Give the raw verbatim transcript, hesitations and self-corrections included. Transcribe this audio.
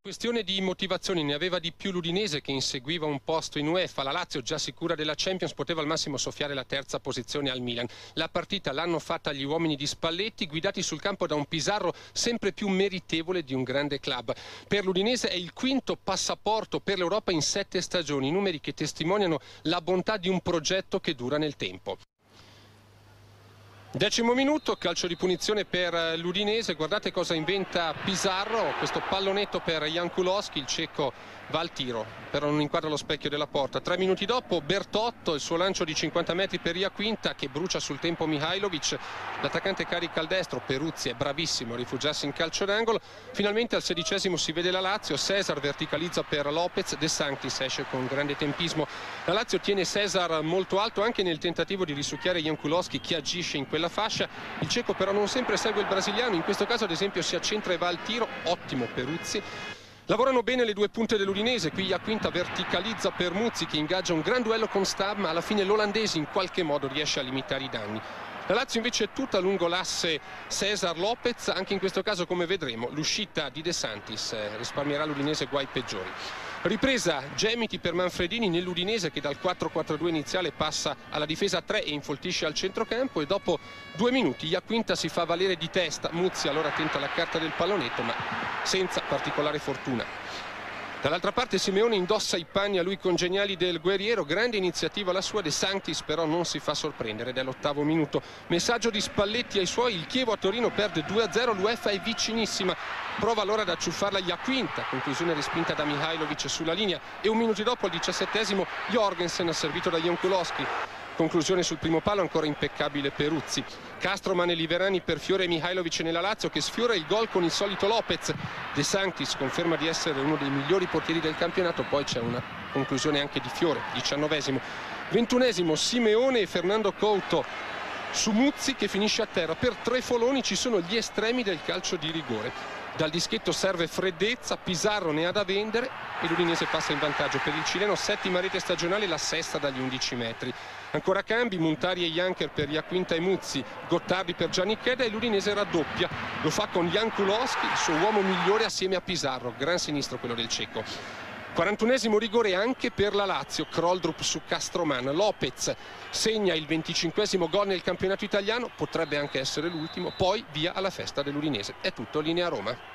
Questione di motivazioni, ne aveva di più l'Udinese che inseguiva un posto in UEFA. La Lazio, già sicura della Champions, poteva al massimo soffiare la terza posizione al Milan. La partita l'hanno fatta gli uomini di Spalletti, guidati sul campo da un Pizarro sempre più meritevole di un grande club. Per l'Udinese è il quinto passaporto per l'Europa in sette stagioni, numeri che testimoniano la bontà di un progetto che dura nel tempo. Decimo minuto, calcio di punizione per l'Udinese. Guardate cosa inventa Pizarro, questo pallonetto per Jankulovski, il cieco va al tiro, però non inquadra lo specchio della porta. Tre minuti dopo Bertotto, il suo lancio di cinquanta metri per Iaquinta che brucia sul tempo Mihajlovic, l'attaccante carica al destro, Peruzzi è bravissimo a rifugiarsi in calcio d'angolo. Finalmente al sedicesimo si vede la Lazio, Cesar verticalizza per Lopez, De Sanctis esce con grande tempismo. La Lazio tiene Cesar molto alto anche nel tentativo di risucchiare Jankulovski che agisce in quella fascia. Il cieco però non sempre segue il brasiliano, in questo caso ad esempio si accentra e va al tiro, ottimo Peruzzi. Lavorano bene le due punte dell'Udinese, qui Iaquinta verticalizza per Muzzi che ingaggia un gran duello con Stab, ma alla fine l'olandese in qualche modo riesce a limitare i danni. La Lazio invece è tutta lungo l'asse Cesar-Lopez, anche in questo caso come vedremo l'uscita di De Sanctis risparmierà l'Udinese guai peggiori. Ripresa Gemiti per Manfredini nell'Udinese che dal quattro quattro due iniziale passa alla difesa a tre e infoltisce al centrocampo, e dopo due minuti Iaquinta si fa valere di testa, Muzzi allora tenta la carta del pallonetto ma senza particolare fortuna. Dall'altra parte Simeone indossa i panni a lui congeniali del guerriero, grande iniziativa la sua, De Sanctis però non si fa sorprendere ed è all'ottavo minuto. Messaggio di Spalletti ai suoi, il Chievo a Torino perde due a zero, l'UEFA è vicinissima, prova allora ad acciuffarla Iaquinta, conclusione respinta da Mihajlovic sulla linea, e un minuto dopo al diciassettesimo Jorgensen servito da Jankulovski. Conclusione sul primo palo, ancora impeccabile Peruzzi. Castroman e Liverani per Fiore e Mihajlovic nella Lazio che sfiora il gol con il solito Lopez. De Sanctis conferma di essere uno dei migliori portieri del campionato, poi c'è una conclusione anche di Fiore, diciannovesimo. ventunesimo Simeone e Fernando Couto su Muzzi che finisce a terra. Per Trefoloni ci sono gli estremi del calcio di rigore. Dal dischetto serve freddezza, Pizarro ne ha da vendere e l'Udinese passa in vantaggio. Per il cileno settima rete stagionale, la sesta dagli undici metri. Ancora cambi, Montari e Janker per Iaquinta e Muzzi, Gottardi per Giannicheda e l'Udinese raddoppia. Lo fa con Jankulovski, il suo uomo migliore assieme a Pizarro, gran sinistro quello del cieco. quarantunesimo rigore anche per la Lazio, Kroldrup su Castroman. Lopez segna il venticinquesimo gol nel campionato italiano, potrebbe anche essere l'ultimo, poi via alla festa dell'Udinese. È tutto, linea Roma.